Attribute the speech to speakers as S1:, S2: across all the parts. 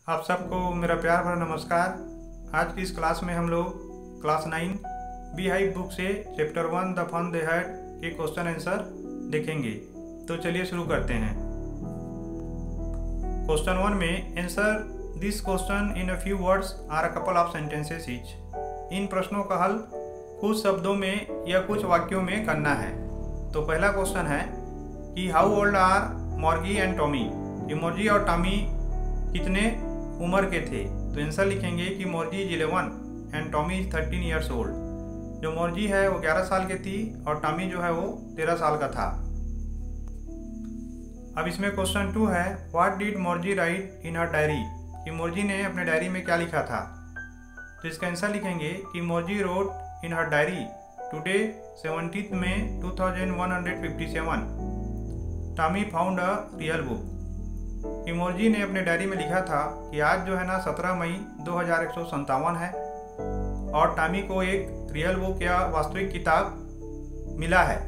S1: आप सबको मेरा प्यार भरा नमस्कार। आज की इस क्लास में हम लोग क्लास 9 बी हाइव बुक से chapter 1 the fun they had के क्वेश्चन आंसर देखेंगे। तो चलिए शुरू करते हैं। क्वेश्चन 1 में answer this question in a few words or a couple of sentences each. इन प्रश्नों का हल कुछ शब्दों में या कुछ वाक्यों में करना है। तो पहला क्वेश्चन है कि how old are Margie and Tommy. कि मॉर्जी और टॉमी कितने उम्र के थे। तो आंसर लिखेंगे कि Margie is 11 and Tommy is 13 years old. जो मॉर्जी है वो 11 साल की थी और टॉमी जो है वो 13 साल का था। अब इसमें क्वेश्चन 2 है what did Margie write in her diary. कि मॉर्जी ने अपने डायरी में क्या लिखा था। तो इसका आंसर लिखेंगे कि Margie wrote in her diary today 17 May 2157 Tommy found a real book. कि मॉर्जी ने अपने डायरी में लिखा था कि आज जो है ना 17 मई 2157 है और टॉमी को एक रियल बुक या वास्तविक किताब मिला है।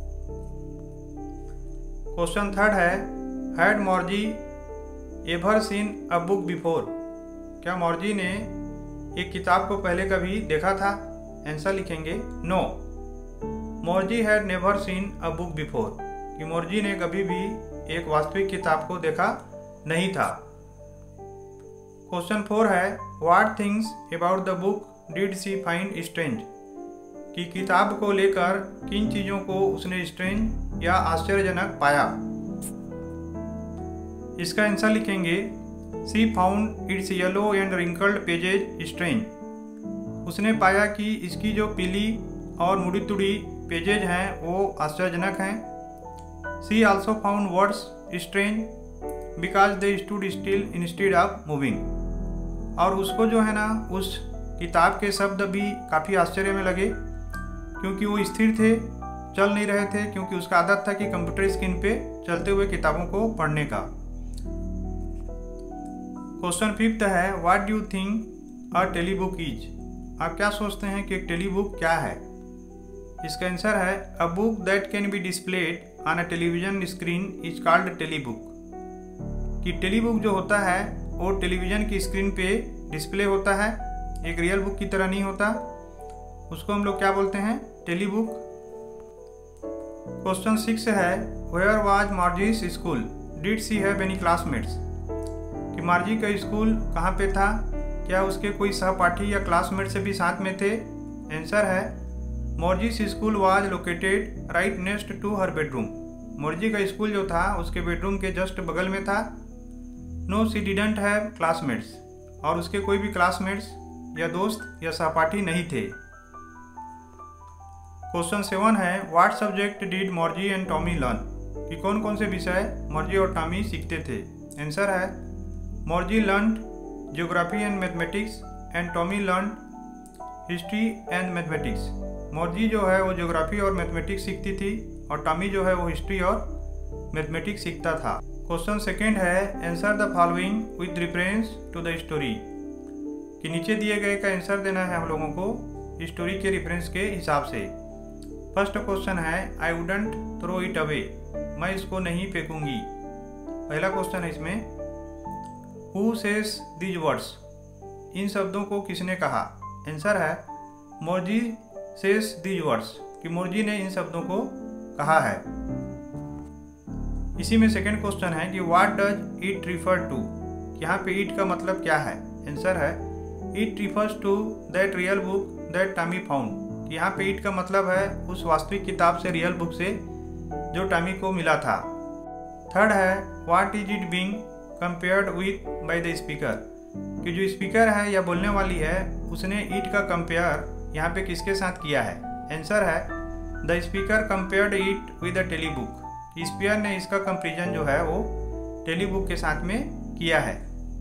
S1: क्वेश्चन 3 है had Margie ever seen a book before. क्या मॉर्जी ने एक किताब को पहले कभी देखा था। आंसर लिखेंगे no Margie had never seen a book before. कि मॉर्जी ने कभी भी एक वास्तविक किताब को देखा नहीं था। क्वेश्चन 4 है what things about the book did she find strange. कि किताब को लेकर किन चीज़ों को उसने स्ट्रेंज या आश्चर्यजनक पाया। इसका आंसर लिखेंगे she found its yellow and wrinkled pages strange. उसने पाया कि इसकी जो पीली और मुड़ी तुड़ी पेजेज हैं वो आश्चर्यजनक हैं। She also found words strange because they stood still instead of moving. और उसको जो है ना उस किताब के शब्द भी काफ़ी आश्चर्य में लगे क्योंकि वो स्थिर थे, चल नहीं रहे थे, क्योंकि उसका आदत था कि कंप्यूटर स्क्रीन पे चलते हुए किताबों को पढ़ने का। क्वेश्चन 5 है what do you think a telebook is. आप क्या सोचते हैं कि एक टेली बुक क्या है। इसका आंसर है a book that can be displayed on a television screen is called telebook. कि टेली बुक जो होता है वो टेलीविजन की स्क्रीन पे डिस्प्ले होता है, एक रियल बुक की तरह नहीं होता। उसको हम लोग क्या बोलते हैं, टेली बुक। क्वेश्चन 6 है where was Margie's school did she have any classmates. कि मॉर्जी का स्कूल कहाँ पे था, क्या उसके कोई सहपाठी या क्लासमेट से भी साथ में थे। आंसर है Margie's school was located right next to her bedroom. Margie का स्कूल जो था उसके बेडरूम के जस्ट बगल में था। No she didn't have classmates. और उसके कोई भी क्लासमेट्स या दोस्त या सहपाठी नहीं थे। क्वेश्चन 7 है what subject did Margie and Tommy learn. कि कौन कौन से विषय मॉर्जी और टॉमी सीखते थे। आंसर है Margie learn geography and mathematics and Tommy learn history and mathematics. Margie जो है वो ज्योग्राफी और मैथमेटिक्स सीखती थी और टॉमी जो है वो हिस्ट्री और मैथमेटिक्स सीखता था। क्वेश्चन 2 है answer the following with reference to the story. कि नीचे दिए गए का आंसर देना है हम लोगों को स्टोरी के रेफरेंस के हिसाब से। फर्स्ट क्वेश्चन है I wouldn't throw it away. मैं इसको नहीं फेंकूंगी। पहला क्वेश्चन है इसमें हु सेज दीज वर्ड्स। इन शब्दों को किसने कहा। आंसर है मॉर्जी सेज दीज वर्ड्स। कि मॉर्जी ने इन शब्दों को कहा है। इसी में सेकंड क्वेश्चन है कि what does it refer to. यहाँ पे इट का मतलब क्या है। आंसर है it refers to that real book that Tommy found. कि यहाँ पे इट का मतलब है उस वास्तविक किताब से, रियल बुक से जो टॉमी को मिला था। थर्ड है what is it being compared with by the speaker. कि जो स्पीकर है या बोलने वाली है उसने इट का कंपेयर यहाँ पे किसके साथ किया है। आंसर है the speaker compared it with the telebook. Speaker ने इसका कंपेरिजन जो है वो टेली बुक के साथ में किया है।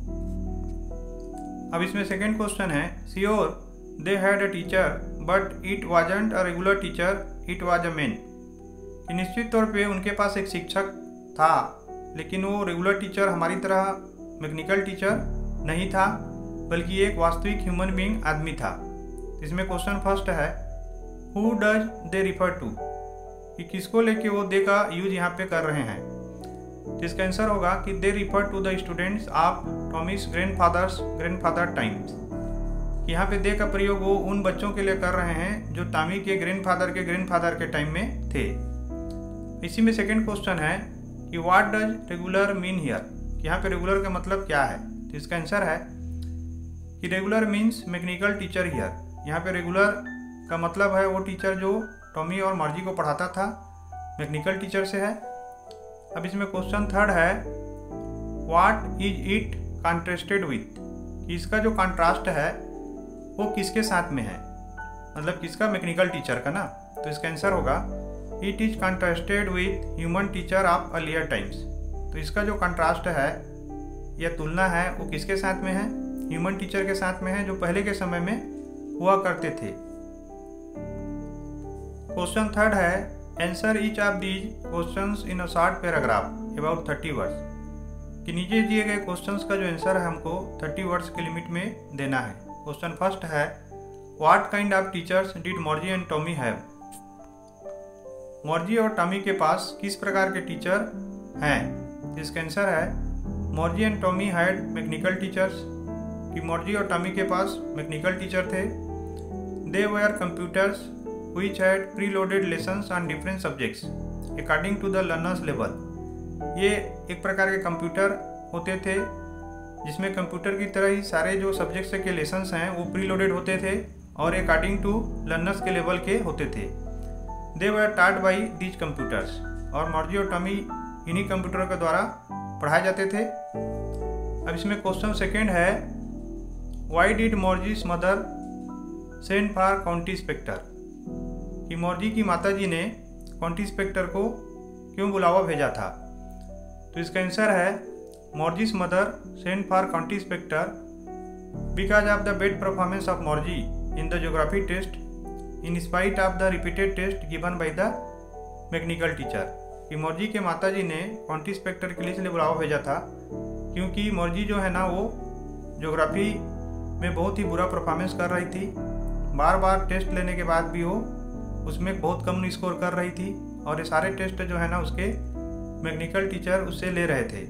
S1: अब इसमें सेकंड क्वेश्चन है sure they had a teacher but it wasn't a regular teacher it was a man. कि निश्चित तौर पे उनके पास एक शिक्षक था लेकिन वो रेगुलर टीचर हमारी तरह मैकेनिकल टीचर नहीं था बल्कि एक वास्तविक ह्यूमन बीइंग आदमी था। इसमें क्वेश्चन फर्स्ट है who does they refer to. कि किसको लेके वो दे का यूज यहाँ पे कर रहे हैं। तो इसका आंसर होगा कि they refer to the students of Tommy's grandfather times. यहाँ पे दे का प्रयोग वो उन बच्चों के लिए कर रहे हैं जो टॉमी के ग्रैंडफादर के टाइम में थे। इसी में सेकंड क्वेश्चन है कि what does regular mean here. यहाँ पे रेगुलर का मतलब क्या है। तो इसका आंसर है कि regular means mechanical teacher here. यहाँ पे रेगुलर का मतलब है वो टीचर जो टॉमी और मर्जी को पढ़ाता था, मैकेनिकल टीचर से है। अब इसमें क्वेश्चन थर्ड है what is it contrasted with, कि इसका जो कॉन्ट्रास्ट है वो किसके साथ में है, मतलब किसका, मैकेनिकल टीचर का ना। तो इसका आंसर होगा it is contrasted with human teacher of earlier times. तो इसका जो कॉन्ट्रास्ट है या तुलना है वो किसके साथ में है, ह्यूमन टीचर के साथ में है जो पहले के समय में हुआ करते थे। क्वेश्चन थर्ड है answer each of these questions in a short paragraph about 30 words, कि नीचे दिए गए क्वेश्चंस का जो आंसर है हमको 30 वर्ड्स के लिमिट में देना है। क्वेश्चन फर्स्ट है what kind of teachers did Margie and Tommy have. Margie और टॉमी के पास किस प्रकार के टीचर हैं। इसका आंसर है Margie and Tommy had mechanical teachers, कि मर्जी और टॉमी के पास मैकेनिकल टीचर थे। They were computers which had preloaded lessons on different subjects according to the learner's level। ये एक प्रकार के कंप्यूटर होते थे जिसमें कंप्यूटर की तरह ही सारे जो सब्जेक्ट्स के लेसन्स हैं वो प्रीलोडेड होते थे और अकॉर्डिंग टू लर्नर्स के लेवल के होते थे। They were taught by these computers, और मर्जी और टॉमी इन्हीं कंप्यूटर के द्वारा पढ़ाए जाते थे। अब इसमें क्वेश्चन सेकेंड है why did Margie's mother send for county inspector, कि मर्जी की माताजी ने काउंटी इंस्पेक्टर को क्यों बुलावा भेजा था। तो इसका आंसर है Margie's mother send for county inspector because of the bad performance of Margie in the geography test in spite of the repeated test given by the mechanical teacher, कि Margie के माताजी ने काउंटी इंस्पेक्टर के लिए इसलिए बुलावा भेजा था क्योंकि मर्जी जो है ना वो ज्योग्राफी में बहुत ही बुरा परफॉर्मेंस कर रही थी। बार बार टेस्ट लेने के बाद भी वो उसमें बहुत कम स्कोर कर रही थी और ये सारे टेस्ट जो है ना उसके मैकेनिकल टीचर उससे ले रहे थे।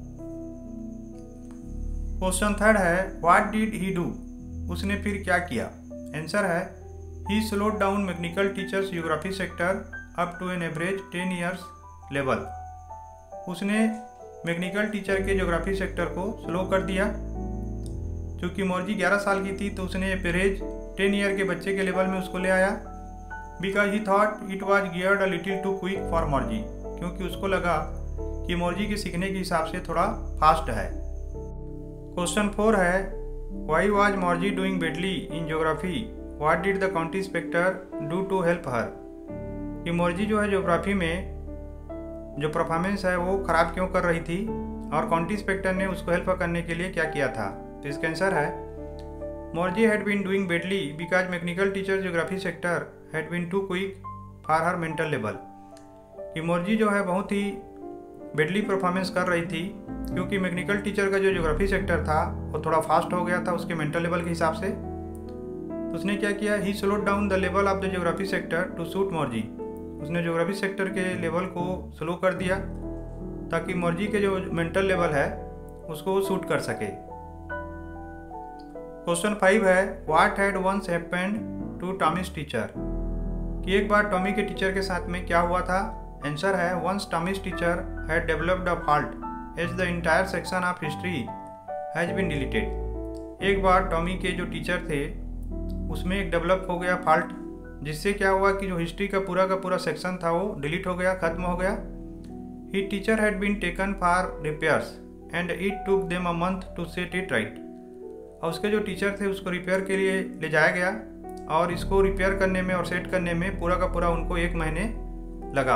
S1: क्वेश्चन थर्ड है व्हाट डिड ही डू, उसने फिर क्या किया। आंसर है he slowed down mechanical teachers geography sector up to an average 10 years level. उसने मैकेनिकल टीचर के ज्योग्राफी सेक्टर को स्लो कर दिया। क्योंकि मर्जी 11 साल की थी तो उसने एवरेज 10 ईयर के बच्चे के लेवल में उसको ले आया। Because he thought it was geared a little too quick for Margie, क्योंकि उसको लगा कि मर्जी के सीखने के हिसाब से थोड़ा फास्ट है। क्वेश्चन 4 है why was Margie doing badly in geography, what did the county inspector do to help her, कि मर्जी जो है ज्योग्राफी में जो परफॉर्मेंस है वो ख़राब क्यों कर रही थी और काउंटी इंस्पेक्टर ने उसको हेल्प करने के लिए क्या किया था। तो इसका आंसर है Margie had been doing badly because mechanical teacher geography sector had been too quick for her mental level, कि मर्जी जो है बहुत ही बेडली परफॉर्मेंस कर रही थी क्योंकि मैकेनिकल टीचर का जो ज्योग्राफी सेक्टर था वो थोड़ा फास्ट हो गया था उसके मेंटल लेवल के हिसाब से। तो उसने क्या किया, he slowed down the level of the geography sector to suit Margie, उसने ज्योग्राफी सेक्टर के लेवल को स्लो कर दिया ताकि मर्जी के जो मेंटल लेवल है उसको सूट कर सके। क्वेश्चन 5 है what had once happened to Tommy's teacher, कि एक बार टॉमी के टीचर के साथ में क्या हुआ था। आंसर है once Tommy's teacher had developed a fault as the entire section of history has been deleted. एक बार टॉमी के जो टीचर थे उसमें एक डेवलप हो गया फॉल्ट, जिससे क्या हुआ कि जो हिस्ट्री का पूरा सेक्शन था वो डिलीट हो गया, खत्म हो गया। He teacher had been taken for repairs and it took them a month to set it right, और उसके जो टीचर थे उसको रिपेयर के लिए ले जाया गया और इसको रिपेयर करने में और सेट करने में पूरा का पूरा उनको 1 महीने लगा।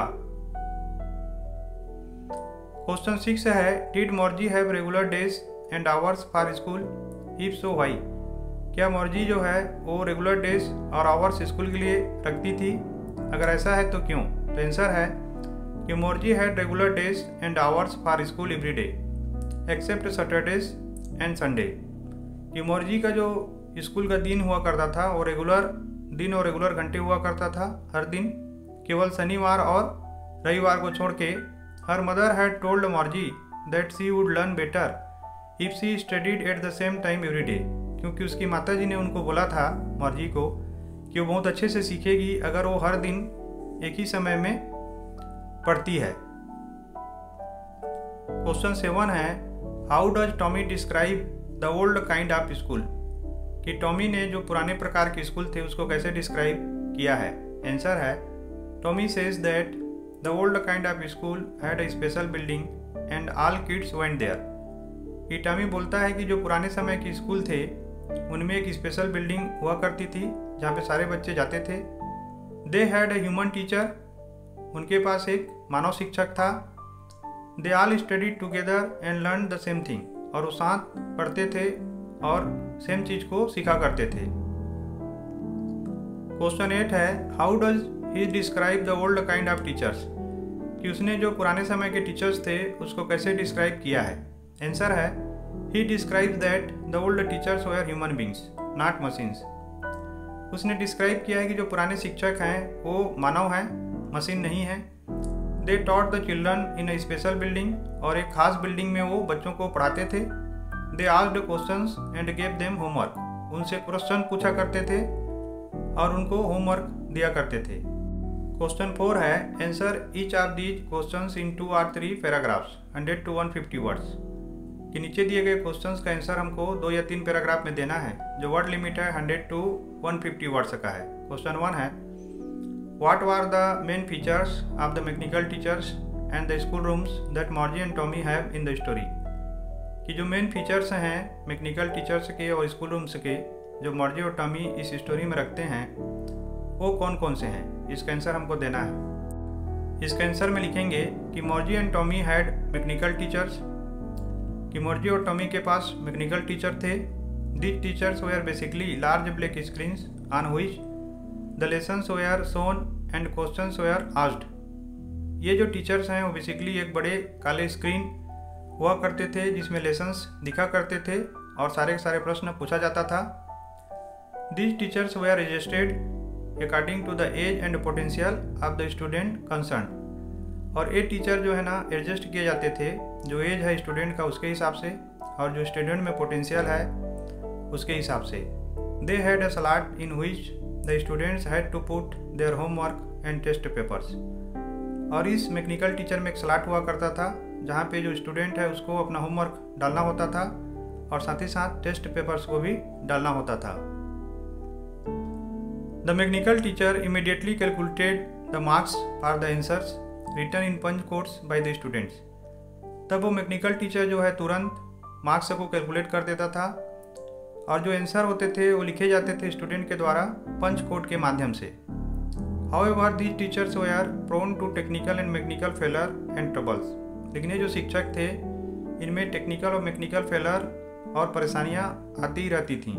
S1: क्वेश्चन 6 है did Margie have regular days and hours for school, if so why, क्या मर्जी जो है वो रेगुलर डेज और आवर्स स्कूल के लिए रखती थी, अगर ऐसा है तो क्यों। तो आंसर है कि Margie had regular days and hours for school every day except Saturdays and Sunday, कि मर्जी का जो स्कूल का दिन हुआ करता था वो रेगुलर दिन और रेगुलर घंटे हुआ करता था हर दिन, केवल शनिवार और रविवार को छोड़ के her mother had told Margie that she would learn better if she studied at the same time every day, क्योंकि उसकी माता जी ने उनको बोला था मॉर्जी को कि वो बहुत अच्छे से सीखेगी अगर वो हर दिन एक ही समय में पढ़ती है। क्वेश्चन 7 है, how does Tommy describe the old kind of school, कि टॉमी ने जो पुराने प्रकार के स्कूल थे उसको कैसे डिस्क्राइब किया है। आंसर है, Tommy says that the old kind of school had a special building and all kids went there, कि टॉमी बोलता है कि जो पुराने समय के स्कूल थे उनमें एक स्पेशल बिल्डिंग हुआ करती थी जहाँ पे सारे बच्चे जाते थे। They had a human teacher, उनके पास एक मानव शिक्षक था। They all studied together and learn the same thing, और वो साथ पढ़ते थे और सेम चीज़ को सीखा करते थे। क्वेश्चन 8 है, how does he describe the old kind of teachers, कि उसने जो पुराने समय के टीचर्स थे उसको कैसे डिस्क्राइब किया है। आंसर है, he describes that the old teachers were human beings not machines, उसने डिस्क्राइब किया है कि जो पुराने शिक्षक हैं वो मानव हैं, मशीन नहीं है। They taught the children in a special building, और एक खास बिल्डिंग में वो बच्चों को पढ़ाते थे। They asked questions and gave them homework, उनसे प्रश्न पूछा करते थे और उनको होमवर्क दिया करते थे। क्वेश्चन 4 है, answer each of these questions in 2 or 3 paragraphs 100 to 150 words, कि नीचे दिए गए क्वेश्चंस का आंसर हमको 2 या 3 पैराग्राफ में देना है, जो वर्ड लिमिट है 100 to 150 वर्ड्स का है। क्वेश्चन 1 है, what were the main features of the mechanical teachers and the school rooms that Margie and Tommy have in the story, कि जो मेन फीचर्स हैं मैकेनिकल टीचर्स के और स्कूल रूम्स के जो मॉर्जी और टॉमी इस स्टोरी में रखते हैं वो कौन कौन से हैं, इसका आंसर हमको देना है। इसका आंसर में लिखेंगे कि Margie and Tommy had mechanical teachers, कि मॉर्जी और टॉमी के पास मैकेनिकल टीचर थे। These teachers were basically large black screens on which the lessons were shown and questions were asked, ये जो टीचर्स हैं वो बेसिकली एक बड़े काले स्क्रीन हुआ करते थे जिसमें लेसन्स दिखा करते थे और सारे के सारे प्रश्न पूछा जाता था। These teachers were registered according to the age and potential of the student concern, और ये टीचर जो है ना एडजस्ट किए जाते थे, जो एज है स्टूडेंट का उसके हिसाब से और जो स्टूडेंट में पोटेंशियल है उसके हिसाब से। They had a slot in which the students had to put their homework and test papers, और इस मैकेनिकल टीचर में एक स्लॉट हुआ करता था जहाँ पे जो स्टूडेंट है उसको अपना होमवर्क डालना होता था और साथ ही साथ टेस्ट पेपर्स को भी डालना होता था। The mechanical teacher immediately calculated the marks for the answers written in punch codes by the students, तब वो मैकेनिकल टीचर जो है तुरंत मार्क्स को कैलकुलेट कर देता था और जो आंसर होते थे वो लिखे जाते थे स्टूडेंट के द्वारा पंच कोड के माध्यम से। However, these teachers were prone to technical and mechanical failure and troubles, लेकिन ये जो शिक्षक थे इनमें टेक्निकल और मैकेनिकल फेलर और परेशानियां आती रहती थीं।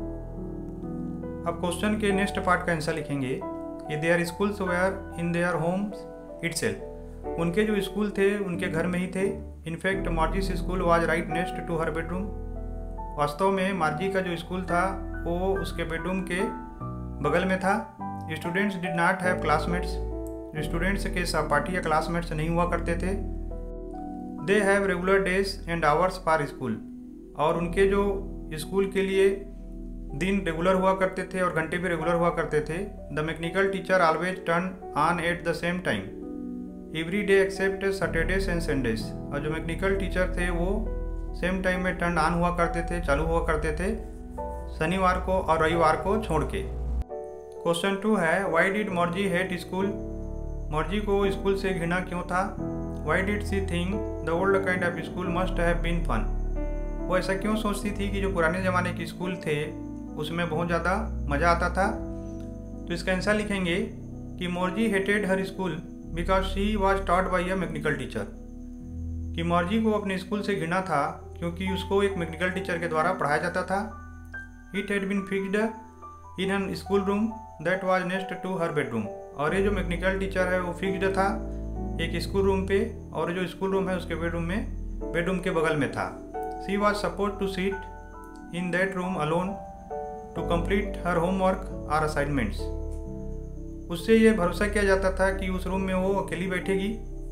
S1: अब क्वेश्चन के नेक्स्ट पार्ट का आंसर लिखेंगे कि their schools were in their homes itself, उनके जो स्कूल थे उनके घर में ही थे। In fact Margie's school was right next to her bedroom, वास्तव में मार्जी का जो स्कूल था वो उसके बेडरूम के बगल में था। Students did not have classmates, students के सहपाठी या क्लासमेट्स नहीं हुआ करते थे। They have regular days and hours for school, और उनके जो स्कूल के लिए दिन रेगुलर हुआ करते थे और घंटे भी रेगुलर हुआ करते थे। The mechanical teacher always turn on at the same time every day except Saturdays and Sundays, और जो मैकेनिकल टीचर थे वो सेम टाइम में टर्न ऑन हुआ करते थे, चालू हुआ करते थे शनिवार को और रविवार को छोड़ के। क्वेश्चन 2 है, why did Margie hate school, Margie को स्कूल से घृणा क्यों था। Why did she think the old kind of school must have been fun, वो ऐसा क्यों सोचती थी कि जो पुराने ज़माने के स्कूल थे उसमें बहुत ज़्यादा मज़ा आता था। तो इसका आंसर लिखेंगे कि Margie hated her school because she was taught by a mechanical teacher, कि मॉर्जी को अपने स्कूल से घृणा था क्योंकि उसको एक मैकेनिकल टीचर के द्वारा पढ़ाया जाता था। It had been fixed in an school room that was next to her bedroom, और ये जो मैकेनिकल टीचर है वो फिक्स्ड था एक स्कूल रूम पे, और जो स्कूल रूम है उसके बेडरूम के बगल में था। She was suppose to sit in that room alone to complete her homework और असाइनमेंट्स, उससे ये भरोसा किया जाता था कि उस रूम में वो अकेली बैठेगी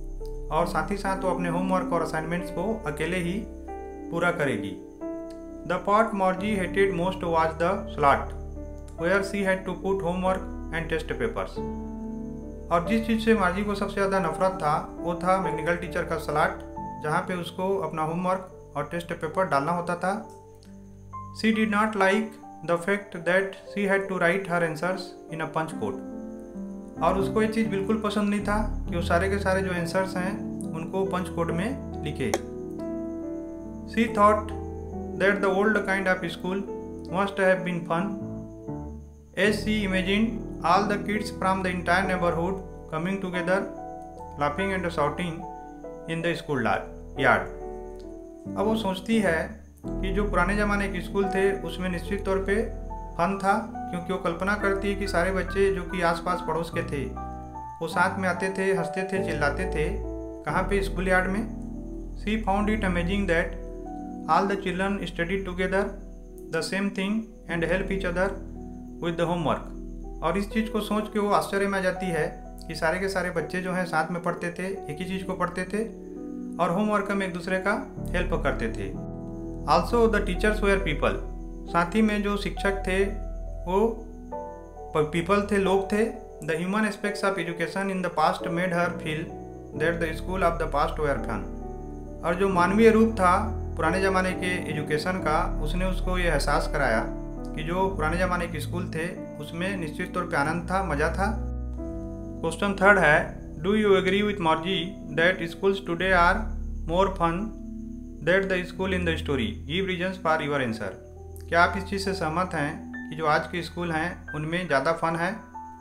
S1: और साथ ही साथ वो अपने होमवर्क और असाइनमेंट्स को अकेले ही पूरा करेगी। The part Margie hated most was the slot where she had to put homework and test papers. और जिस चीज़ से मार्जी को सबसे ज़्यादा नफरत था वो था मैकेनिकल टीचर का स्लॉट, जहाँ पे उसको अपना होमवर्क और टेस्ट पेपर डालना होता था। She did not like the fact that she had to write her answers in a punch code. और उसको ये चीज़ बिल्कुल पसंद नहीं था कि वो सारे के सारे जो आंसर्स हैं उनको पंच कोड में लिखे। She thought that the old kind of school must have been fun as she imagined all the kids from the entire neighbourhood coming together laughing and shouting in the school yard. अब वो सोचती है कि जो पुराने ज़माने के school थे उसमें निश्चित तौर पे फन था, क्योंकि वो कल्पना करती है कि सारे बच्चे जो कि आसपास पड़ोस के थे वो साथ में आते थे, हंसते थे, चिल्लाते थे। कहाँ पे? स्कूल यार्ड में। She found it amazing that all the children study together the same thing and help each other with the homework. और इस चीज़ को सोच के वो आश्चर्य में आ जाती है कि सारे के सारे बच्चे जो हैं साथ में पढ़ते थे, एक ही चीज़ को पढ़ते थे और होमवर्क में एक दूसरे का हेल्प करते थे। Also the teachers were people. साथ ही में जो शिक्षक थे वो पीपल थे, लोग थे। The human aspects of education in the past made her feel that the school of the past were fun. और जो मानवीय रूप था पुराने ज़माने के एजुकेशन का, उसने उसको ये एहसास कराया कि जो पुराने ज़माने के स्कूल थे उसमें निश्चित तौर पे आनंद था, मज़ा था। क्वेश्चन थर्ड है, do you agree with Margie that schools today are more fun that the school in the story? Give reasons for your answer. क्या आप इस चीज़ से सहमत हैं कि जो आज के स्कूल हैं उनमें ज़्यादा फन है?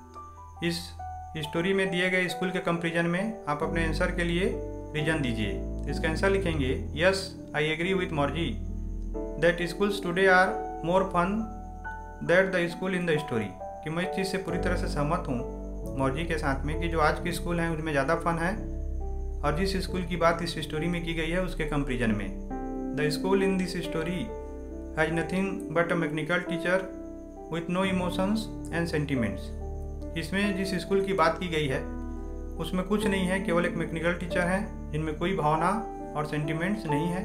S1: इस स्टोरी में दिए गए स्कूल के कंपैरिजन में आप अपने आंसर के लिए रीजन दीजिए। इसका आंसर लिखेंगे, yes I agree with Margie that schools today are more fun that the school in the story. कि मैं इस चीज़ से पूरी तरह से सहमत हूँ मॉर्जी के साथ में कि जो आज के स्कूल हैं उनमें ज़्यादा फन है और जिस स्कूल की बात इस स्टोरी में की गई है उसके कंपैरिजन में। The school in this story has nothing but a mechanical teacher with no emotions and sentiments. इसमें जिस स्कूल की बात की गई है उसमें कुछ नहीं है, केवल एक मैकेनिकल टीचर है जिनमें कोई भावना और सेंटिमेंट्स नहीं है।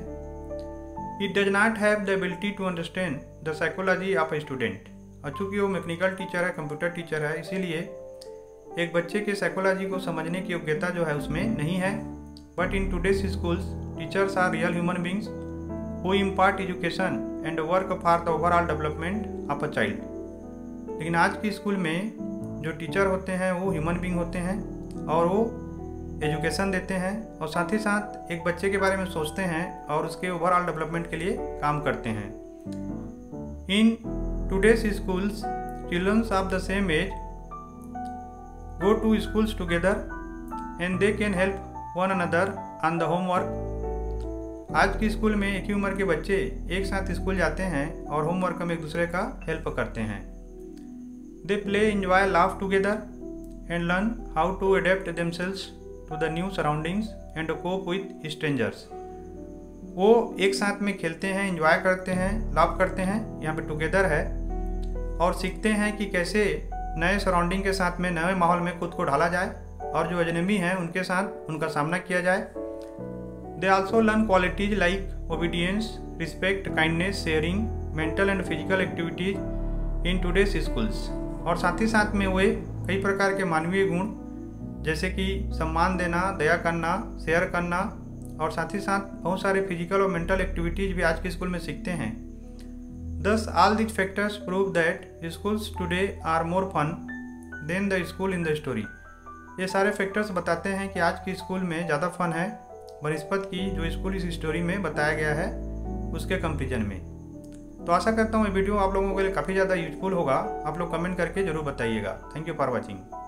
S1: It does not have the ability to understand the psychology of a student. और चूँकि वो मैकेनिकल टीचर है, कंप्यूटर टीचर है, इसीलिए एक बच्चे के साइकोलॉजी को समझने की योग्यता जो है उसमें नहीं है। But in today's schools teachers are real human beings who impart education and work for the overall development of a child। लेकिन आज के स्कूल में जो टीचर होते हैं वो ह्यूमन बींग होते हैं और वो एजुकेशन देते हैं और साथ ही साथ एक बच्चे के बारे में सोचते हैं और उसके ओवरऑल डेवलपमेंट के लिए काम करते हैं। In today's schools childrens of the same age go to schools together and they can help one another on the homework. आज के स्कूल में एक ही उम्र के बच्चे एक साथ स्कूल जाते हैं और होमवर्क में एक दूसरे का हेल्प करते हैं। They play, enjoy, laugh together and learn how to adapt themselves to the new surroundings and cope with strangers. वो एक साथ में खेलते हैं, एंजॉय करते हैं, लाफ करते हैं, यहाँ पे टुगेदर है, और सीखते हैं कि कैसे नए सराउंडिंग के साथ में नए माहौल में खुद को ढाला जाए और जो अजनबी हैं उनके साथ उनका सामना किया जाए। They also learn qualities like obedience, respect, kindness, sharing, mental and physical activities in today's schools। और साथ ही साथ में वे कई प्रकार के मानवीय गुण जैसे कि सम्मान देना, दया करना, शेयर करना और साथ ही साथ बहुत सारे फिजिकल और मेंटल एक्टिविटीज़ भी आज के स्कूल में सीखते हैं। Thus all these factors prove that schools today are more fun than the school in the story। ये सारे फैक्टर्स बताते हैं कि आज के स्कूल में ज़्यादा फन है बनस्पत की जो स्कूल इस स्टोरी में बताया गया है उसके कंपैरिजन में। तो आशा करता हूँ ये वीडियो आप लोगों के लिए काफ़ी ज़्यादा यूजफुल होगा। आप लोग कमेंट करके ज़रूर बताइएगा। Thank you for watching.